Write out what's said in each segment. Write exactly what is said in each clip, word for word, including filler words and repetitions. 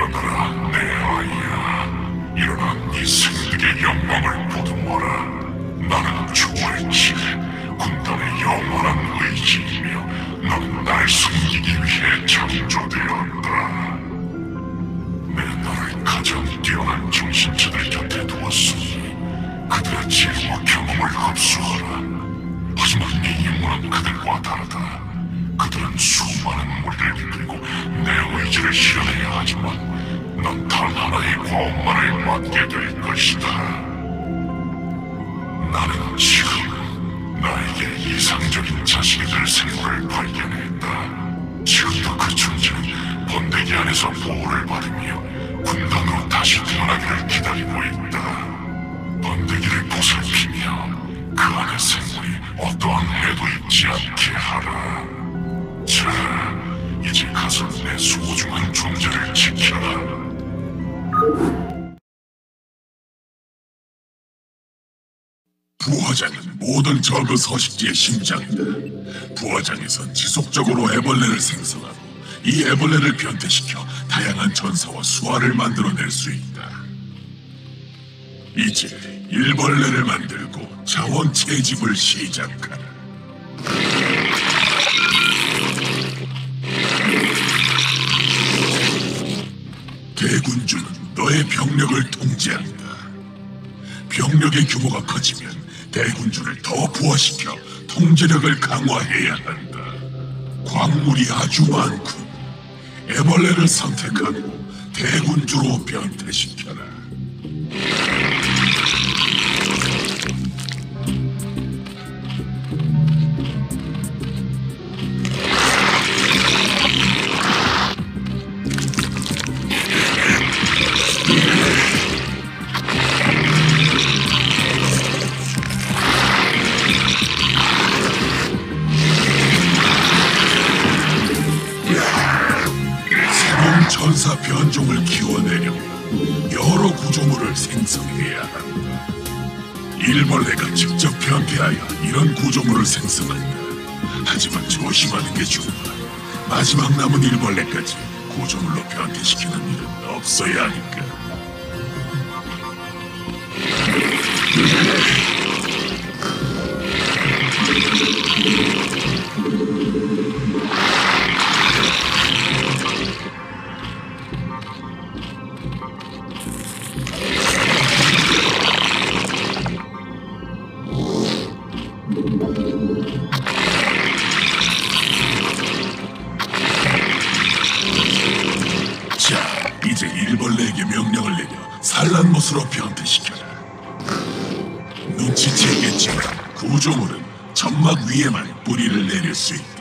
일어나라, 내 아이야. 일어나 네 생득의 영광을 보듬어라. 나는 초월체, 군단의 영원한 의지이며 너는 날 숨기기 위해 창조되었다. 내 너를 가장 뛰어난 정신체들 곁에 두었으니 그들의 지혜와 경험을 흡수하라. 하지만 네 임무는 그들과 다르다. 그들은 수많은 무리를 이끌고 내 의지를 실현해야 하지만 넌 단 하나의 과업만을 맡게 될 것이다. 나는 지금 나에게 이상적인 자식이 될 생물을 발견했다. 지금도 그 존재는 번데기 안에서 보호를 받으며 군단으로 다시 태어나기를 기다리고 있다. 번데기를 보살피며 그 안의 생물이 어떠한 해도 있지 않게 하라. 자, 이제 가서 내 소중한 존재를 지켜라. 부화장은 모든 저그 서식지의 심장이다. 부화장에선 지속적으로 애벌레를 생성하고 이 애벌레를 변태시켜 다양한 전사와 수화를 만들어낼 수 있다. 이제 일벌레를 만들고 자원 채집을 시작하라. 대군주는 너의 병력을 통제한다. 병력의 규모가 커지면 대군주를 더 부화시켜 통제력을 강화해야 한다. 광물이 아주 많군. 애벌레를 선택하고 대군주로 변태시켜라. 전사 변종을 키워내려면 여러 구조물을 생성해야 한다. 일벌레가 직접 변태하여 이런 구조물을 생성한다. 하지만 조심하는 게 좋아. 마지막 남은 일벌레까지 구조물로 변태시키는 일은 없어야 하니까. 자, 이제 일벌레에게 명령을 내려 산란못으로 변태시켜라. 눈치채겠지만 구조물은 점막 위에만 뿌리를 내릴 수 있다.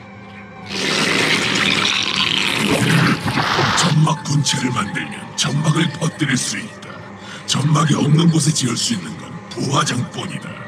점막 분체를 만들면 점막을 퍼뜨릴 수 있다. 점막이 없는 곳에 지을 수 있는 건 부화장뿐이다.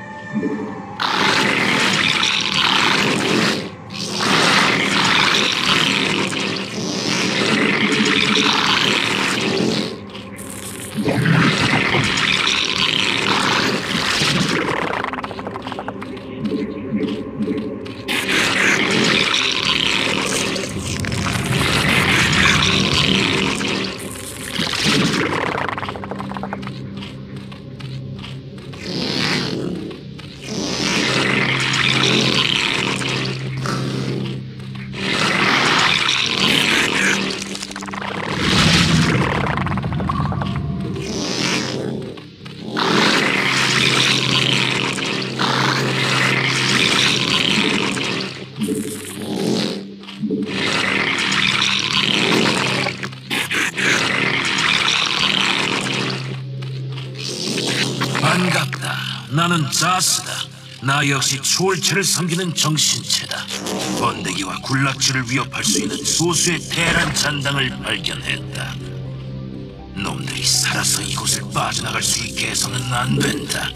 반갑다. 나는 자스다. 나 역시 초월체를 섬기는 정신체다. 번데기와 군락지를 위협할 수 있는 소수의 대란 잔당을 발견했다. 놈들이 살아서 이곳을 빠져나갈 수 있게 해서는 안 된다.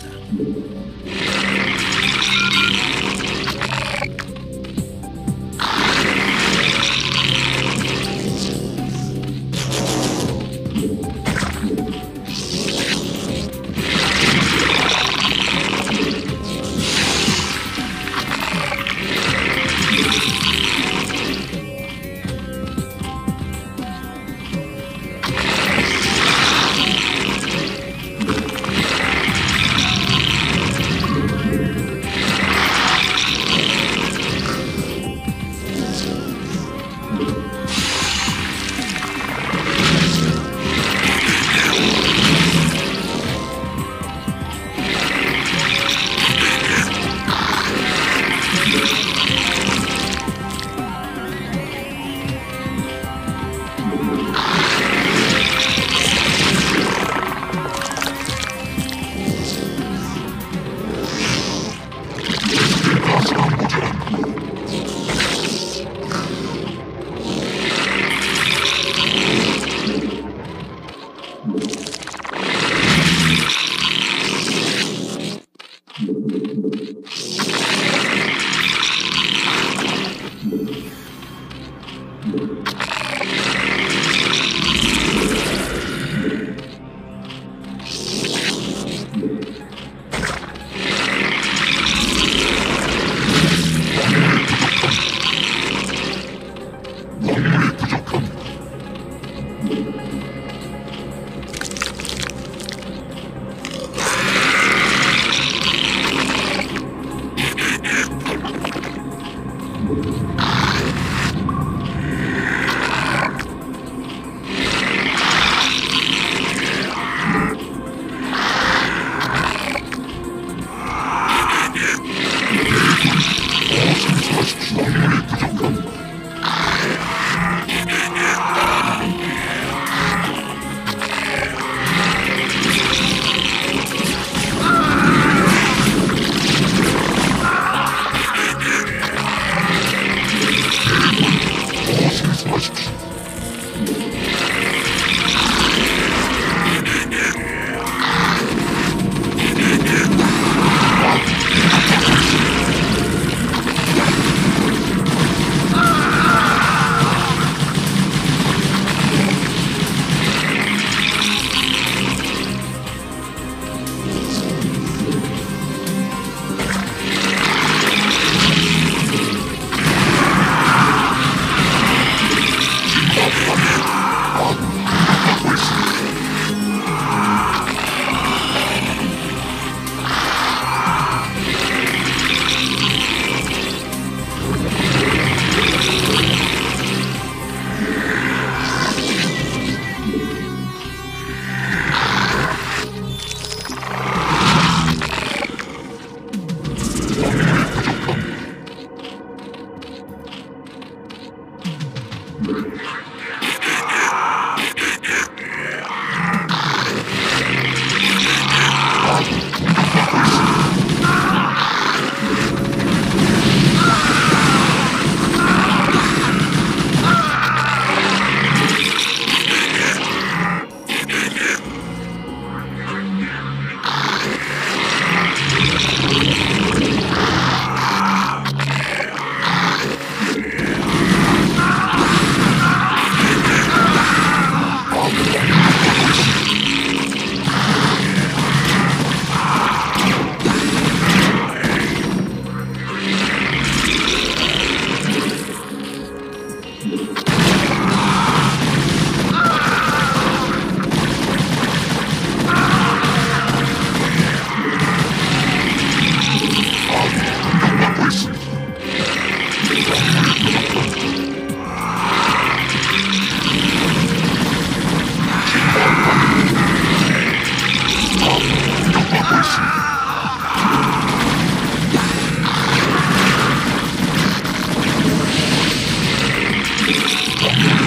아!